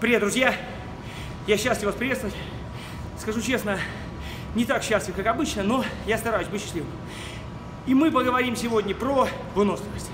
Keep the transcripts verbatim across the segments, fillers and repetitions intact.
Привет, друзья! Я счастлив вас приветствовать. Скажу честно, не так счастлив, как обычно, но я стараюсь быть счастливым. И мы поговорим сегодня про выносливость.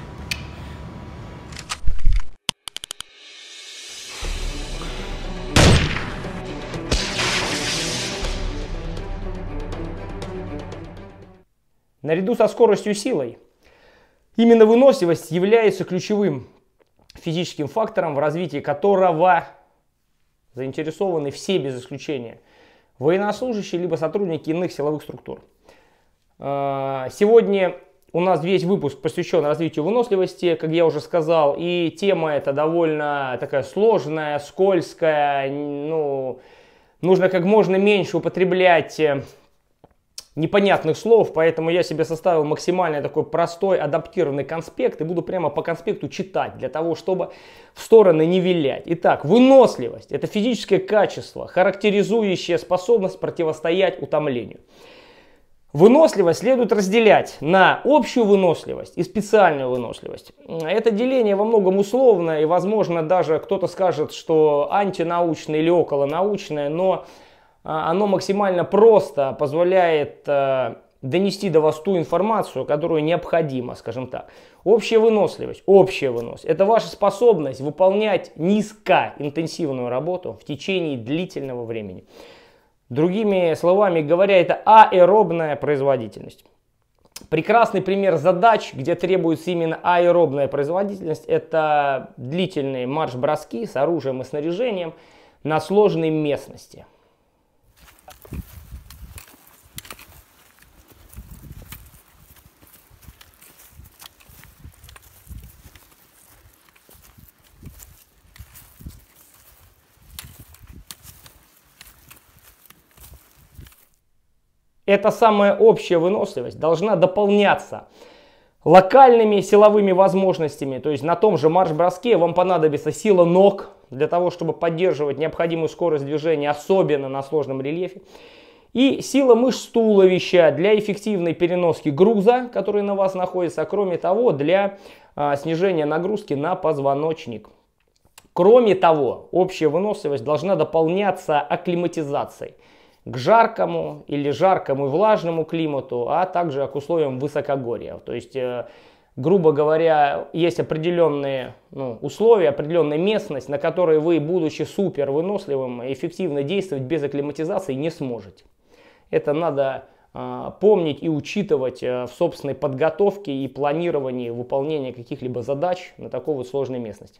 Наряду со скоростью и силой, именно выносливость является ключевым физическим фактором, в развитии которого заинтересованы все без исключения военнослужащие либо сотрудники иных силовых структур. Сегодня у нас весь выпуск посвящен развитию выносливости, как я уже сказал, и тема эта довольно такая сложная, скользкая, ну, нужно как можно меньше употреблять непонятных слов, поэтому я себе составил максимально такой простой адаптированный конспект и буду прямо по конспекту читать, для того, чтобы в стороны не вилять. Итак, выносливость – это физическое качество, характеризующее способность противостоять утомлению. Выносливость следует разделять на общую выносливость и специальную выносливость. Это деление во многом условное, и, возможно, даже кто-то скажет, что антинаучное или околонаучное, но оно максимально просто позволяет э, донести до вас ту информацию, которую необходимо, скажем так. Общая выносливость, общая выносливость – это ваша способность выполнять низкоинтенсивную работу в течение длительного времени. Другими словами говоря, это аэробная производительность. Прекрасный пример задач, где требуется именно аэробная производительность – это длительные марш-броски с оружием и снаряжением на сложной местности. Эта самая общая выносливость должна дополняться локальными силовыми возможностями. То есть на том же марш-броске вам понадобится сила ног для того, чтобы поддерживать необходимую скорость движения, особенно на сложном рельефе. И сила мышц туловища для эффективной переноски груза, который на вас находится. А кроме того, для а, снижения нагрузки на позвоночник. Кроме того, общая выносливость должна дополняться акклиматизацией к жаркому или жаркому и влажному климату, а также к условиям высокогорья. То есть, э, грубо говоря, есть определенные ну, условия, определенная местность, на которой вы, будучи супер выносливым, эффективно действовать без акклиматизации не сможете. Это надо э, помнить и учитывать э, в собственной подготовке и планировании выполнения каких-либо задач на такой вот сложной местности.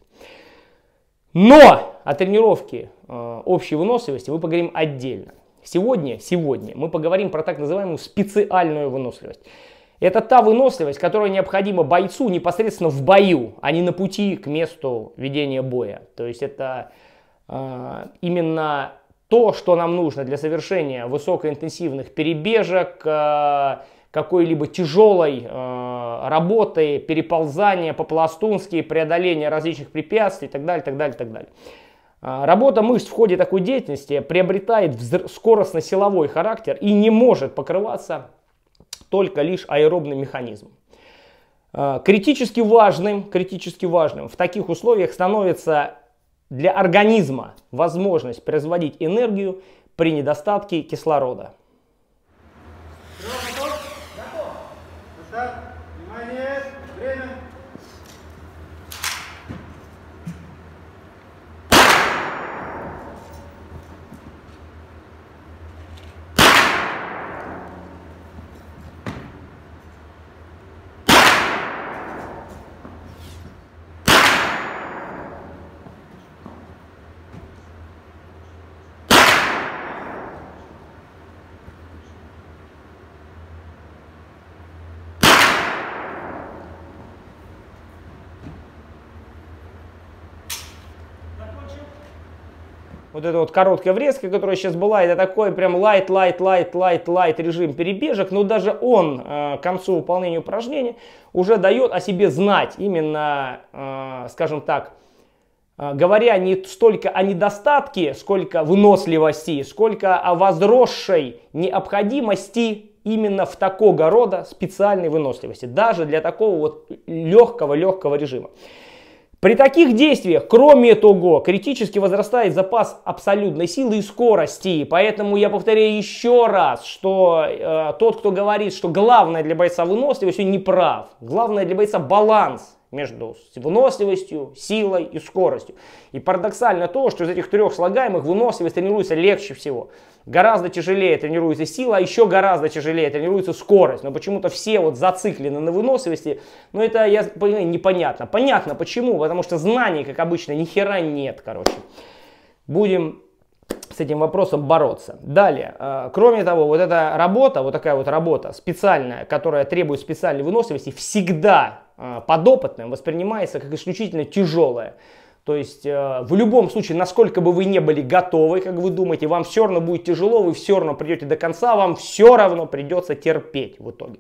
Но о тренировке э, общей выносливости мы поговорим отдельно. Сегодня, сегодня мы поговорим про так называемую специальную выносливость. Это та выносливость, которая необходима бойцу непосредственно в бою, а не на пути к месту ведения боя. То есть это э, именно то, что нам нужно для совершения высокоинтенсивных перебежек, э, какой-либо тяжелой э, работы, переползания по-пластунски, преодоления различных препятствий и так далее, так далее, так далее. Работа мышц в ходе такой деятельности приобретает скоростно-силовой характер и не может покрываться только лишь аэробным механизмом. Критически важным, критически важным в таких условиях становится для организма возможность производить энергию при недостатке кислорода. Вот эта вот короткая врезка, которая сейчас была, это такой прям light, light, light, light, light режим перебежек, но даже он э, к концу выполнения упражнения уже дает о себе знать, именно, э, скажем так, э, говоря не столько о недостатке, сколько выносливости, сколько о возросшей необходимости именно в такого рода специальной выносливости, даже для такого вот легкого-легкого режима. При таких действиях, кроме того, критически возрастает запас абсолютной силы и скорости. Поэтому я повторяю еще раз, что э, тот, кто говорит, что главное для бойца выносливость, он не прав. Главное для бойца баланс между выносливостью, силой и скоростью. И парадоксально то, что из этих трех слагаемых выносливость тренируется легче всего. Гораздо тяжелее тренируется сила, а еще гораздо тяжелее тренируется скорость. Но почему-то все вот зациклены на выносливости. Но это, я понимаю, непонятно. Понятно почему, потому что знаний, как обычно, ни хера нет, короче. Будем с этим вопросом бороться. Далее, э, кроме того, вот эта работа, вот такая вот работа специальная, которая требует специальной выносливости, всегда э, подопытным воспринимается как исключительно тяжелая. То есть э, в любом случае, насколько бы вы не были готовы, как вы думаете, вам все равно будет тяжело, вы все равно придете до конца, вам все равно придется терпеть в итоге.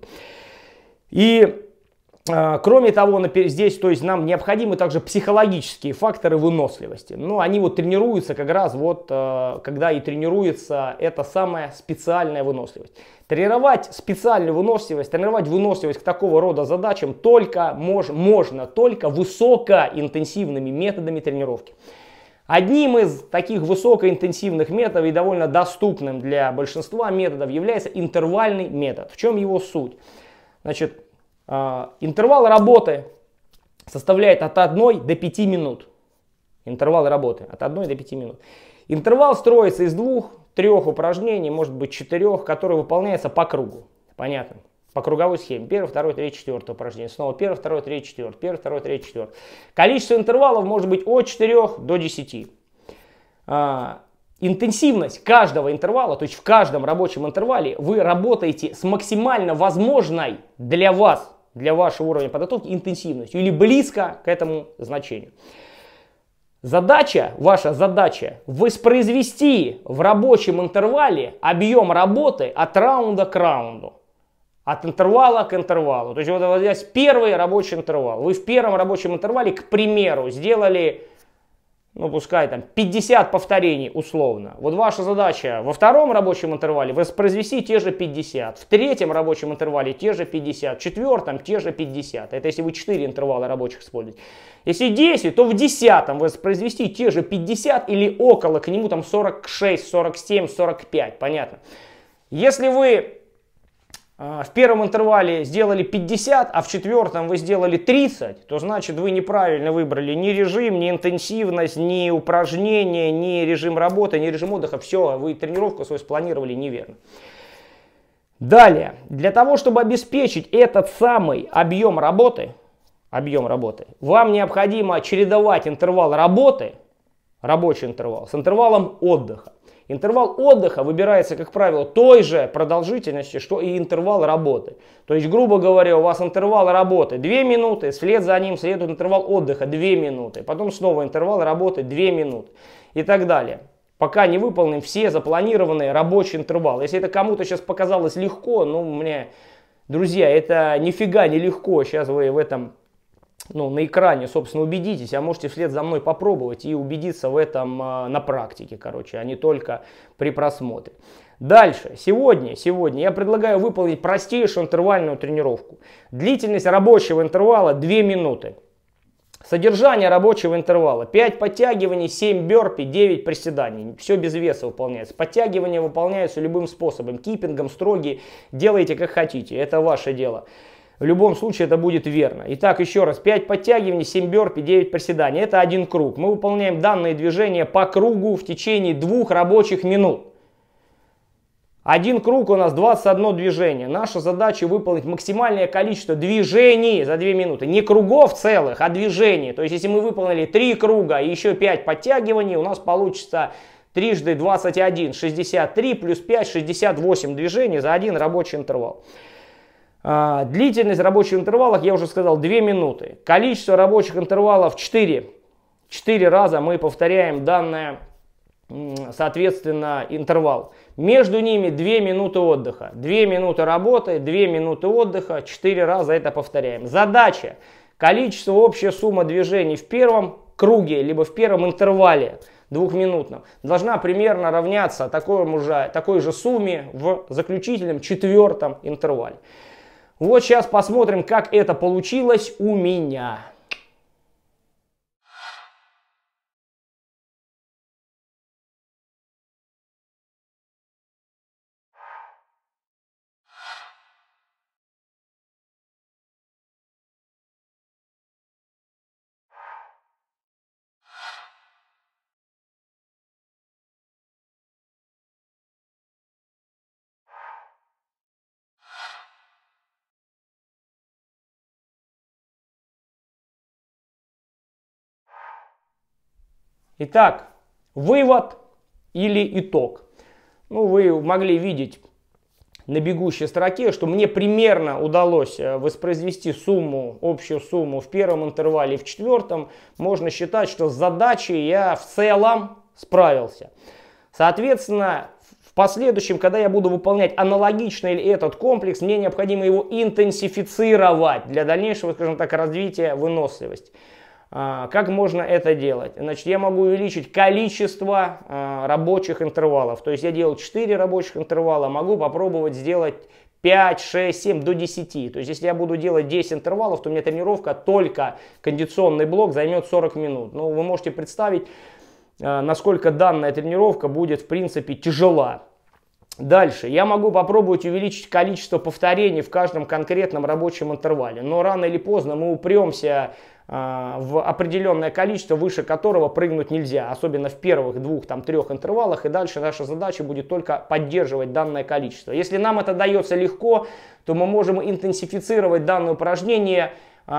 И э, кроме того, здесь, то есть, нам необходимы также психологические факторы выносливости. Ну, они вот тренируются как раз вот, э, когда и тренируется эта самая специальная выносливость. Тренировать специальную выносливость, тренировать выносливость к такого рода задачам только мож, можно только высокоинтенсивными методами тренировки. Одним из таких высокоинтенсивных методов и довольно доступным для большинства методов является интервальный метод. В чем его суть? Значит, э, интервал работы составляет от одной до пяти минут. Интервал работы от одной до пяти минут. Интервал строится из двух, трех упражнений, может быть четырех, которые выполняются по кругу. Понятно? По круговой схеме. Первое, второе, третье, четвертое упражнение. Снова первое, второе, третье, четвертое. Первое, второе, третье, четвертое. Количество интервалов может быть от четырёх до десяти. А, интенсивность каждого интервала, то есть в каждом рабочем интервале вы работаете с максимально возможной для вас, для вашего уровня подготовки интенсивностью или близко к этому значению. Задача, ваша задача воспроизвести в рабочем интервале объем работы от раунда к раунду. От интервала к интервалу. То есть вот здесь первый рабочий интервал. Вы в первом рабочем интервале, к примеру, сделали, ну пускай там пятьдесят повторений условно. Вот ваша задача во втором рабочем интервале воспроизвести те же пятьдесят. В третьем рабочем интервале те же пятьдесят. В четвертом те же пятьдесят. Это если вы четыре интервала рабочих используете. Если десять, то в десятом воспроизвести те же пятьдесят или около к нему там сорок шесть, сорок семь, сорок пять. Понятно? Если вы в первом интервале сделали пятьдесят, а в четвертом вы сделали тридцать, то значит вы неправильно выбрали ни режим, ни интенсивность, ни упражнения, ни режим работы, ни режим отдыха. Все, вы тренировку свою спланировали неверно. Далее, для того, чтобы обеспечить этот самый объем работы, объем работы, вам необходимо чередовать интервал работы, рабочий интервал, с интервалом отдыха. Интервал отдыха выбирается, как правило, той же продолжительности, что и интервал работы. То есть, грубо говоря, у вас интервал работы две минуты, вслед за ним следует интервал отдыха две минуты, потом снова интервал работы две минуты и так далее. Пока не выполним все запланированные рабочие интервалы. Если это кому-то сейчас показалось легко, ну, мне, друзья, это нифига не легко. Сейчас вы в этом... Ну, на экране, собственно, убедитесь, а можете вслед за мной попробовать и убедиться в этом э, на практике, короче, а не только при просмотре. Дальше, сегодня, сегодня я предлагаю выполнить простейшую интервальную тренировку. Длительность рабочего интервала две минуты. Содержание рабочего интервала: пять подтягиваний, семь бёрпи, девять приседаний. Все без веса выполняется. Подтягивания выполняются любым способом, киппингом, строги, делайте как хотите, это ваше дело. В любом случае это будет верно. Итак, еще раз, пять подтягиваний, семь бёрпи, девять приседаний. Это один круг. Мы выполняем данные движения по кругу в течение двух рабочих минут. Один круг у нас двадцать одно движение. Наша задача выполнить максимальное количество движений за две минуты. Не кругов целых, а движений. То есть, если мы выполнили три круга и еще пять подтягиваний, у нас получится трижды двадцать один, шестьдесят три, плюс пять, шестьдесят восемь движений за один рабочий интервал. А, длительность рабочих интервалов, я уже сказал, две минуты. Количество рабочих интервалов четыре. четыре раза мы повторяем данное, соответственно, интервал. Между ними две минуты отдыха. две минуты работы, две минуты отдыха, четыре раза это повторяем. Задача: количество, общая сумма движений в первом круге, либо в первом интервале двухминутном должна примерно равняться такой же, такой же сумме в заключительном четвертом интервале. Вот сейчас посмотрим, как это получилось у меня. Итак, вывод или итог. Ну, вы могли видеть на бегущей строке, что мне примерно удалось воспроизвести сумму, общую сумму в первом интервале и в четвертом. Можно считать, что с задачей я в целом справился. Соответственно, в последующем, когда я буду выполнять аналогично или этот комплекс, мне необходимо его интенсифицировать для дальнейшего, скажем так, развития выносливости. Как можно это делать? Значит, я могу увеличить количество э, рабочих интервалов. То есть я делал четыре рабочих интервала, могу попробовать сделать пять, шесть, семь до десяти. То есть если я буду делать десять интервалов, то у меня тренировка, только кондиционный блок, займет сорок минут. Ну, вы можете представить, э, насколько данная тренировка будет в принципе тяжела. Дальше. Я могу попробовать увеличить количество повторений в каждом конкретном рабочем интервале. Но рано или поздно мы упремся в определенное количество, выше которого прыгнуть нельзя, особенно в первых двух, там, трех интервалах, и дальше наша задача будет только поддерживать данное количество. Если нам это дается легко, то мы можем интенсифицировать данное упражнение,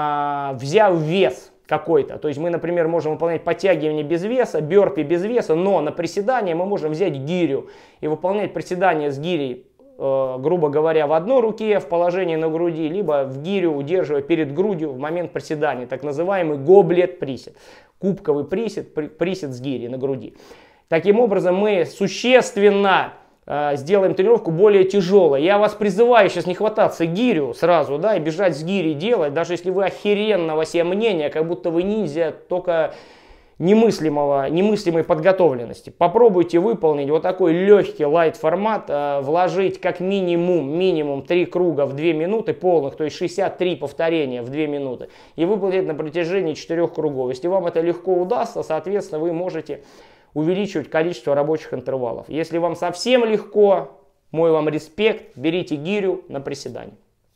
взяв вес какой-то. То есть мы, например, можем выполнять подтягивание без веса, бёрпи без веса, но на приседание мы можем взять гирю и выполнять приседание с гирей, грубо говоря, в одной руке в положении на груди, либо в гирю, удерживая перед грудью в момент приседания, так называемый гоблет присед, кубковый присед, присед с гирей на груди. Таким образом мы существенно э, сделаем тренировку более тяжелой. Я вас призываю сейчас не хвататься гирю сразу, да, и бежать с гирей делать, даже если вы охеренного себе мнения, как будто вы ниндзя, только немыслимого, немыслимой подготовленности. Попробуйте выполнить вот такой легкий лайт формат, э, вложить как минимум, минимум три круга в две минуты полных, то есть шестьдесят три повторения в две минуты, и выполнить на протяжении четырёх кругов. Если вам это легко удастся, соответственно, вы можете увеличивать количество рабочих интервалов. Если вам совсем легко, мой вам респект, берите гирю на приседание.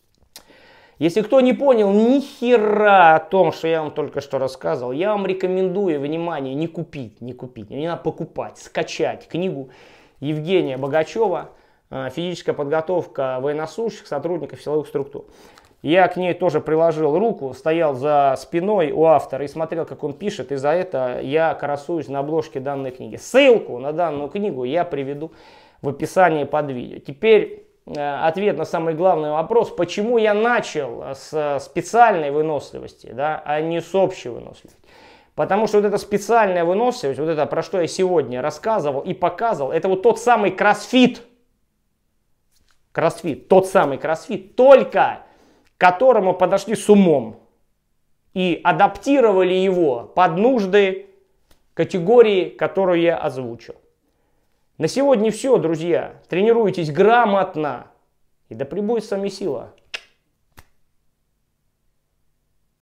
Если кто не понял ни хера о том, что я вам только что рассказывал, я вам рекомендую, внимание, не купить, не купить, не надо покупать, скачать книгу Евгения Богачева «Физическая подготовка военнослужащих, сотрудников силовых структур». Я к ней тоже приложил руку, стоял за спиной у автора и смотрел, как он пишет, и за это я красуюсь на обложке данной книги. Ссылку на данную книгу я приведу в описании под видео. Теперь ответ на самый главный вопрос, почему я начал с специальной выносливости, да, а не с общей выносливости. Потому что вот эта специальная выносливость, вот это, про что я сегодня рассказывал и показывал, это вот тот самый кроссфит. Кроссфит, тот самый кроссфит, только к которому подошли с умом и адаптировали его под нужды категории, которую я озвучил. На сегодня все, друзья. Тренируйтесь грамотно. И да пребудет с вами сила.